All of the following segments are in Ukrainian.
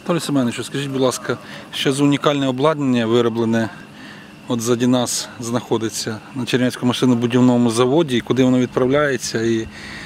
Анатолій Семенович, скажіть, будь ласка, що за унікальне обладнання вироблене от ззаді нас знаходиться на Чернівецькому машинобудівному заводі, і куди воно відправляється, і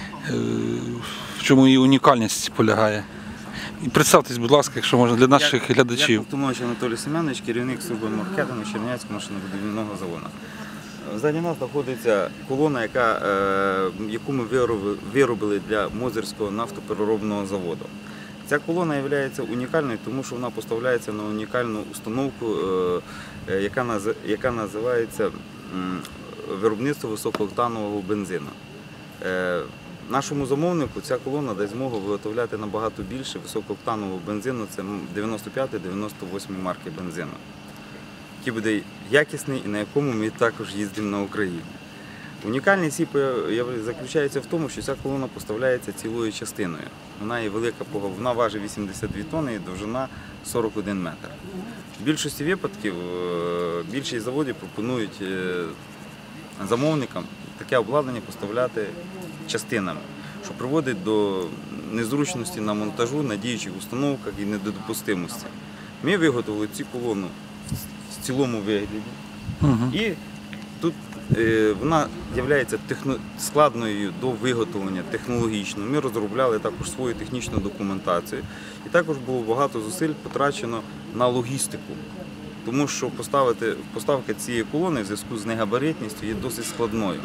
в чому її унікальність полягає? І представтесь, будь ласка, якщо можна, для наших глядачів. Я Ковтунович Анатолій Семенович, керівник служби маркетингу Чернівецького машинобудівного заводу. Ззаді нас знаходиться колона, яку ми виробили для Мозирського нафтопереробного заводу. Ця колона є унікальною, тому що вона поставляється на унікальну установку, яка називається виробництво високооктанового бензину. Нашому замовнику ця колона дасть змогу виготовляти набагато більше високооктанового бензину, це 95-98 марки бензину, який буде якісний і на якому ми також їздимо на Україні. Унікальність заключається в тому, що ця колона поставляється цілою частиною. Вона є велика, вона важить 82 тонни і довжина 41 метр. В більшості випадків більшість заводів пропонують замовникам таке обладнання поставляти частинами, що приводить до незручності на монтажу, на діючих установках і недопустимості. Ми виготовили цю колону в цілому вигляді, і тут вона є складною до виготовлення технологічно. Ми розробляли також свою технічну документацію, і також було багато зусиль потрачено на логістику, тому що поставка цієї колони в зв'язку з негабаритністю є досить складною.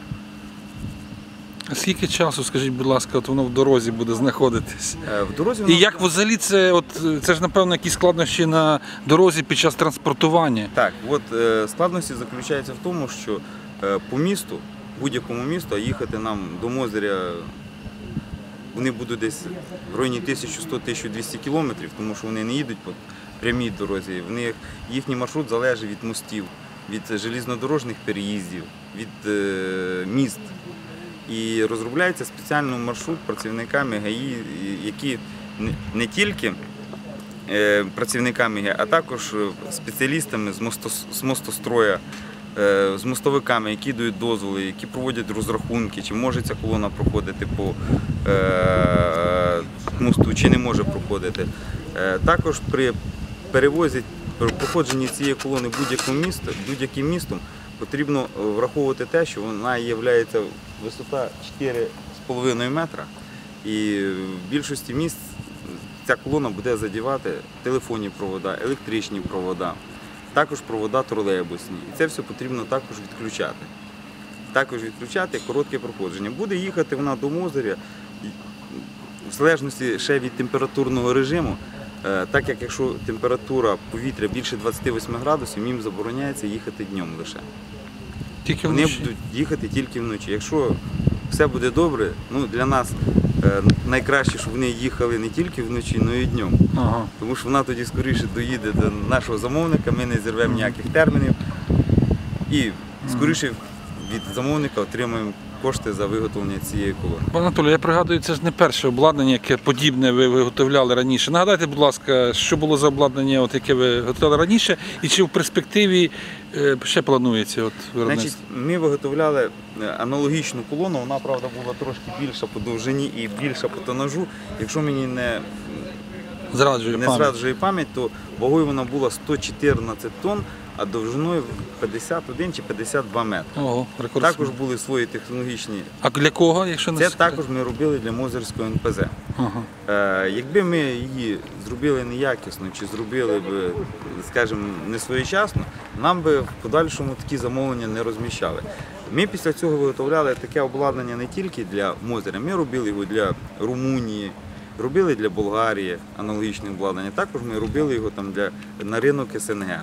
А скільки часу, скажіть, будь ласка, от воно в дорозі буде знаходитись? В дорозі І як взагалі це ж, напевно, якісь складнощі на дорозі під час транспортування? Так, складності заключаються в тому, що по місту, будь-якому місту, а їхати нам до Мозиря, вони будуть десь в районі 1100-1200 кілометрів, тому що вони не їдуть по прямій дорозі. Їхній маршрут залежить від мостів, від железнодорожних переїздів, від міст. І розробляється спеціальний маршрут працівниками ГАІ, які не тільки працівниками ГАІ, а також спеціалістами з мостостроя, з мостовиками, які дають дозволи, які проводять розрахунки, чи може ця колона проходити по мосту, чи не може проходити. Також при проходженні цієї колони будь-яким містом потрібно враховувати те, що вона є висота 4,5 метра, і в більшості місць ця колона буде задівати телефонні провода, електричні провода, також провода тролейбусні. І це все потрібно також відключати. Також відключати коротке проходження. Буде їхати вона до Мозиря, в залежності ще від температурного режиму, так як якщо температура повітря більше 28 градусів, їм забороняється їхати днем лише. Вони будуть їхати тільки вночі. Якщо все буде добре, для нас найкраще, щоб вони їхали не тільки вночі, але й днем. Тому що вона тоді скоріше доїде до нашого замовника, ми не зірвемо ніяких термінів і скоріше від замовника отримаємо кошти за виготовлення цієї колони. Пане Анатолію, я пригадую, це ж не перше обладнання, яке подібне ви виготовляли раніше. Нагадайте, будь ласка, що було за обладнання, яке ви виготовляли раніше, і чи в перспективі ще планується виробництво? Ми виготовляли аналогічну колону, вона, правда, була трошки більша по довжині і більша по тонажу. Якщо мені не зраджує пам'ять, то вагою вона була 114 тонн, а довжиною 51 чи 52 метри. Також були свої технологічні. А для кого, якщо не це також ми робили для Мозирського НПЗ. Якби ми її зробили неякісно чи зробили б, скажімо, не своєчасно, нам би в подальшому такі замовлення не розміщали. Ми після цього виготовляли таке обладнання не тільки для Мозиря, ми робили його для Румунії, робили для Болгарії аналогічне обладнання, також ми робили його на ринок СНГ.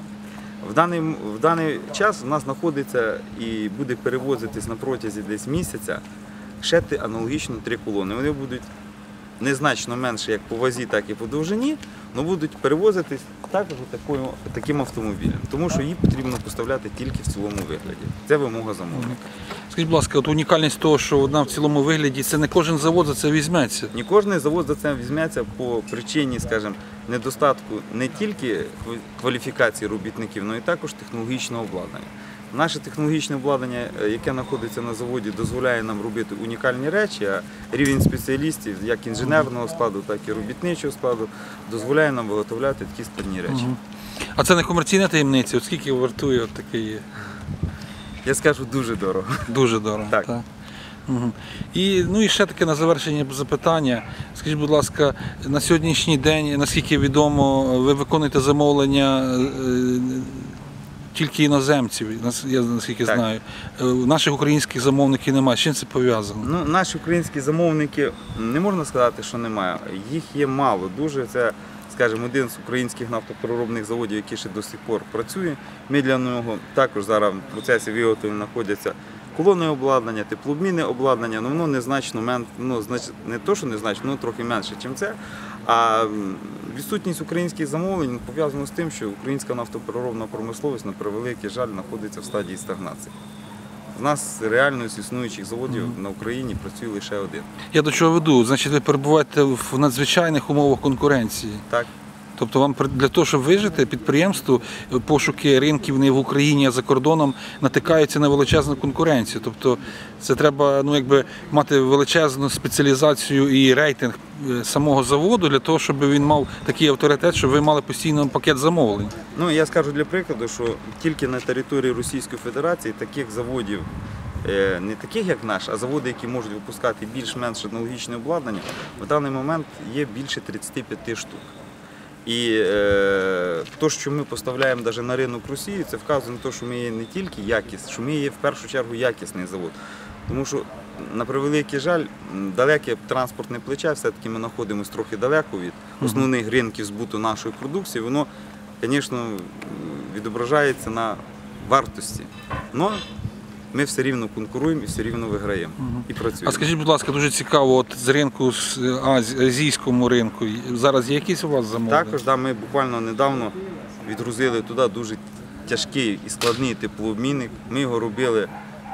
В даний час у нас знаходиться і буде перевозитись на протязі десь місяця ще аналогічно 3 колони. Вони будуть незначно менше як по вазі, так і по довжині, але будуть перевозитись також таким автомобілем, тому що її потрібно поставляти тільки в цілому вигляді. Це вимога замовника. Скажіть, будь ласка, унікальність того, що вона в цілому вигляді, це не кожен завод за це візьметься? Не кожен завод за це візьметься по причині, скажімо, недостатку не тільки кваліфікації робітників, але й також технологічного обладнання. Наше технологічне обладнання, яке знаходиться на заводі, дозволяє нам робити унікальні речі, а рівень спеціалістів, як інженерного складу, так і робітничого складу, дозволяє нам виготовляти такі складні речі. А це не комерційна таємниця? От скільки вартує от такий? Я скажу, дуже дорого. Дуже дорого. Так. Угу. І ще таке на завершення запитання. Скажіть, будь ласка, на сьогоднішній день, наскільки відомо, ви виконуєте замовлення тільки іноземців, я наскільки Так. знаю. Наших українських замовників немає. З чим це пов'язано? Ну, наші українські замовники, не можна сказати, що немає. Їх є мало дуже. Це, скажімо, один з українських нафтопереробних заводів, який ще до сих пор працює. Ми для нього також зараз в процесі виготовлення знаходяться колонне обладнання, теплообмінне обладнання, але воно незначно, не то, що незначно, воно трохи менше, ніж це. А відсутність українських замовлень пов'язана з тим, що українська нафтопереробна промисловість, на превеликий жаль, знаходиться в стадії стагнації. У нас реально з існуючих заводів на Україні працює лише один. Я до чого веду? Значить, ви перебуваєте в надзвичайних умовах конкуренції. Так. Тобто вам для того, щоб вижити, підприємству, пошуки ринків не в Україні, а за кордоном натикаються на величезну конкуренцію. Тобто це треба мати величезну спеціалізацію і рейтинг самого заводу для того, щоб він мав такий авторитет, щоб ви мали постійно пакет замовлень. Ну, я скажу для прикладу, що тільки на території Російської Федерації таких заводів, не таких як наш, а заводи, які можуть випускати більш-менш аналогічне обладнання, в даний момент є більше 35 штук. І те, що ми поставляємо навіть на ринок Росії, це вказує на те, що ми є не тільки якість, що ми є в першу чергу якісний завод. Тому що, на превеликий жаль, далеке транспортне плече, все-таки ми знаходимося трохи далеко від основних ринків збуту нашої продукції, воно, звісно, відображається на вартості. Но ми все рівно конкуруємо і все рівно виграємо. І працюємо. А скажіть, будь ласка, дуже цікаво, от з ринку, з азійському ринку, зараз є якісь у вас замовлення? Також, да, ми буквально недавно відгрузили туди дуже тяжкий і складний теплообмінник. Ми його робили,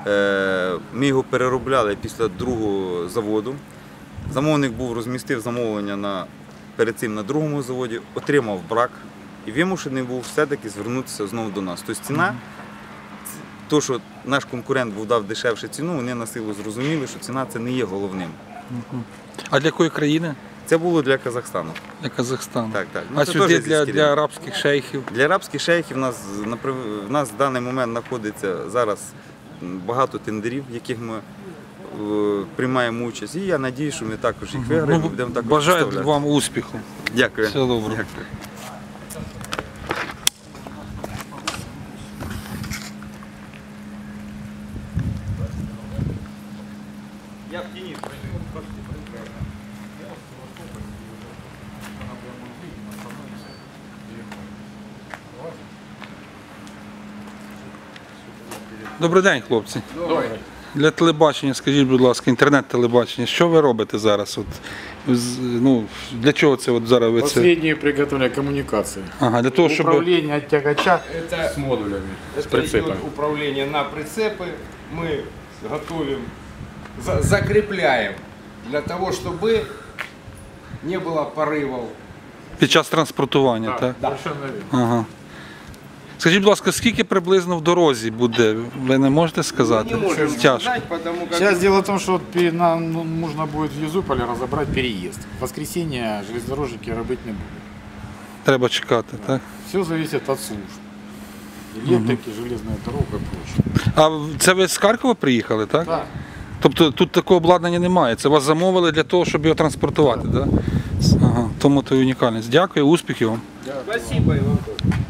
ми його переробляли після другого заводу. Замовник розмістив замовлення перед цим на другому заводі, отримав брак і вимушений був все-таки звернутися знову до нас. Тобто ціна, то, що наш конкурент дав дешевшу ціну, вони на силу зрозуміли, що ціна це не є головним. А для якої країни? Це було для Казахстану. Для Казахстану. Так, так. А це сюди теж для арабських шейхів? Для арабських шейхів в нас в даний момент знаходиться зараз багато тендерів, в яких ми приймаємо участь. І я сподіваюся, що ми також їх виграємо. Будемо також Бажаю представляти. вам успіху. Дякую. Всього доброго. Дякую. Я в тіні. Добрий день, хлопці. Для телебачення, скажіть, будь ласка, інтернет-телебачення, що ви робите зараз? Для чого це зараз ви це? Последнее приготовление коммуникации. Ага, для того, щоб... Управление от тягача Это с модулями, с Это прицепами. идет управление на прицепы. Мы готовим, закрепляем для того, чтобы не было порывов. Під час транспортування, так? Совершенно верно. Ага. Скажіть, будь ласка, скільки приблизно в дорозі буде? Ви не можете сказати? Не можем Тяжко. сказать, потому как Сейчас дело в том, что нам нужно будет в Юзуполе разобрать переезд. В воскресенье железнодорожники работать не будут. Треба чекати, так? Все зависит от служб. Электрики, железная дорога и прочее. А це ви з Харкова приїхали, так? Да. Тобто тут такого обладнання немає. Це вас замовили для того, щоб його транспортувати, так? Ага. Тому то і унікальність. Дякую, успіхів вам. спасибо и вам тоже.